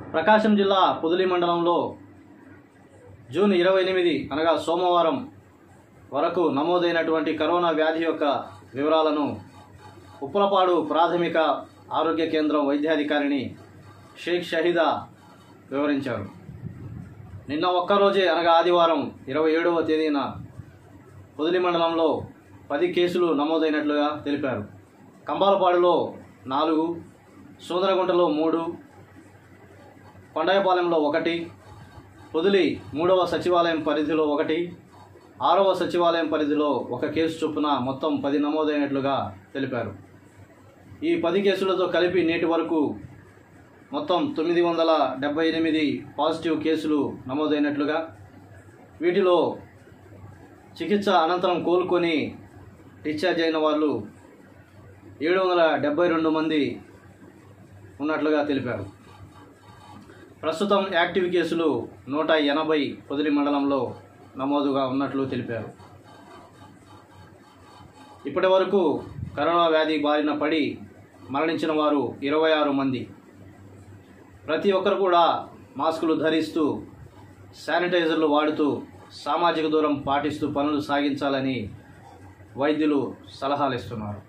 ప్రకాశం జిల్లా పొదిలి మండలంలో జూన్ 28 అనగా సోమవారం వరకు నమోదైనటువంటి కరోనా వ్యాధి యొక్క వివరాలను ఉప్పలపాడు ప్రాథమిక ఆరోగ్య కేంద్రం వైద్యాధికారిని షేక్ షహీదా వివరించారు. నిన్న ఒక్కరోజే అనగా ఆదివారం 27వ తేదీన పొదిలి మండలంలో 10 కేసులు నమోదైనట్లుగా తెలిపారు. కంబాలపాడులో 4, సోదరగుంటలో 3, కొండాయపాలెంలో 1, పొదిలి 3వ సచివాలయం పరిధిలో 1, 6వ సచివాలయం పరిధిలో 1 కేసు చొప్పున మొత్తం 10 నమోదైనట్లుగా తెలిపారు. ఈ 10 కేసులతో కలిపి నేటి వరకు మొత్తం 978 పాజిటివ్ కేసులు నమోదైనట్లుగా, వీటిలో చికిత్స అనంతరం కోలుకొని డిశ్చార్జ్ అయిన వాళ్ళు 772 మంది ఉన్నట్లుగా తెలిపారు. ప్రస్తుతం యాక్టివ్ కేసులు 180 పొదిలి మండలంలో నమోదుగా ఉన్నట్లు తెలిపారు. ఇప్పటి వరకు కరోనా వ్యాధి బారిన పడి మరణించిన వారు 26 మంది. ప్రతి ఒక్కరు కూడా మాస్కులు ధరిస్తూ, శానిటైజర్లు వాడుతూ, సామాజిక దూరం పాటిస్తూ పనులు సాగించాలని వైద్యులు సలహాలు ఇస్తున్నారు.